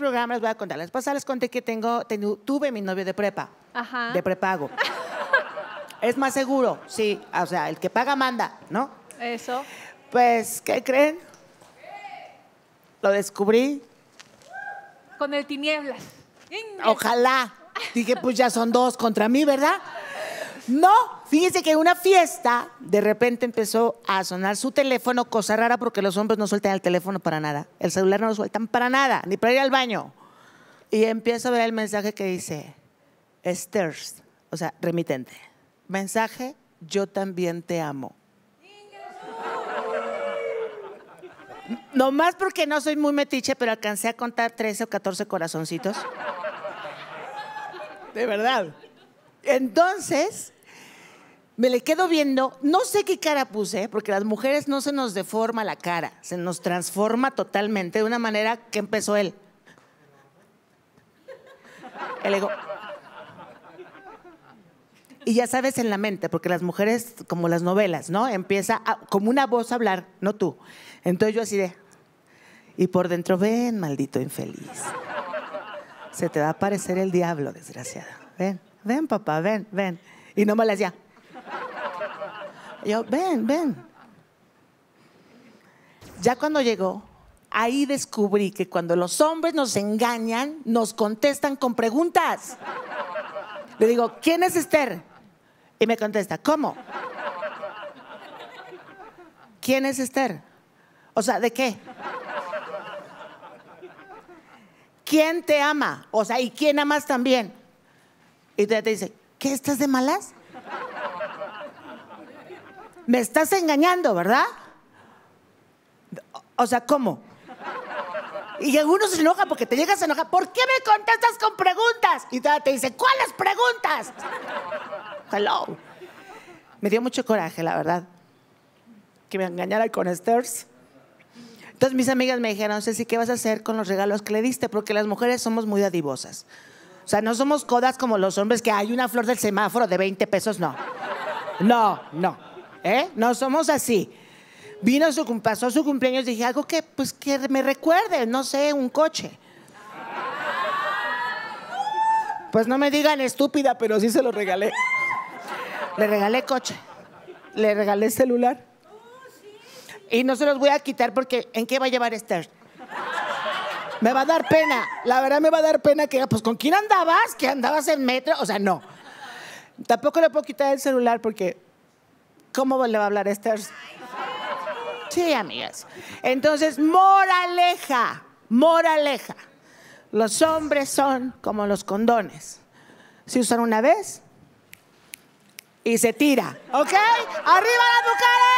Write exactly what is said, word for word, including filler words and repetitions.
programa les voy a contar. Les pasada les conté que tengo, tengo, tuve mi novio de prepa. Ajá. De prepago. Es más seguro, sí. O sea, el que paga manda, ¿no? Eso. Pues, ¿qué creen? Lo descubrí. Con el tinieblas. Ojalá. Dije, pues ya son dos contra mí, ¿verdad? No, fíjense que en una fiesta de repente empezó a sonar su teléfono, cosa rara porque los hombres no sueltan el teléfono para nada. El celular no lo sueltan para nada, ni para ir al baño. Y empiezo a ver el mensaje que dice, Stairs, o sea, remitente. Mensaje, yo también te amo. Nomás porque no soy muy metiche, pero alcancé a contar trece o catorce corazoncitos. De verdad. Entonces, me le quedo viendo, no sé qué cara puse, porque las mujeres no se nos deforma la cara, se nos transforma totalmente de una manera que empezó él. Él digo, y ya sabes en la mente, porque las mujeres, como las novelas, ¿no? Empieza a, como una voz a hablar, no tú. Entonces yo así de, y por dentro, ven, maldito infeliz. Se te va a aparecer el diablo, desgraciada. Ven, ven, papá, ven, ven. Y no me las ya. Yo, ven, ven. Ya cuando llegó, ahí descubrí que cuando los hombres nos engañan, nos contestan con preguntas. Le digo, ¿quién es Esther? Y me contesta, ¿cómo? ¿Quién es Esther? O sea, ¿de qué? ¿Quién te ama? O sea, ¿y quién amas también? Y te dice, ¿qué, estás de malas? Me estás engañando, ¿verdad? O sea, ¿cómo? Y uno se enoja porque te llegas a enojar. ¿Por qué me contestas con preguntas? Y te dice, ¿cuáles preguntas? Hello. Me dio mucho coraje, la verdad, que me engañara con Stairs. Entonces mis amigas me dijeron, Ceci, ¿qué vas a hacer con los regalos que le diste? Porque las mujeres somos muy dadivosas. O sea, no somos codas como los hombres que hay una flor del semáforo de veinte pesos, no. No, no. ¿Eh? No somos así. Vino su, pasó su cumpleaños, dije, algo que, pues, que me recuerde, no sé, un coche. Pues no me digan estúpida, pero sí se lo regalé. Le regalé coche. Le regalé celular. Y no se los voy a quitar porque ¿en qué va a llevar Esther? Me va a dar pena. La verdad me va a dar pena que, pues, ¿con quién andabas? ¿Que andabas en metro? O sea, no. Tampoco le puedo quitar el celular porque ¿cómo le va a hablar a Esther? Sí, amigas. Entonces, moraleja, moraleja. Los hombres son como los condones. Se usan una vez y se tira, ¿ok? ¡Arriba las mujeres!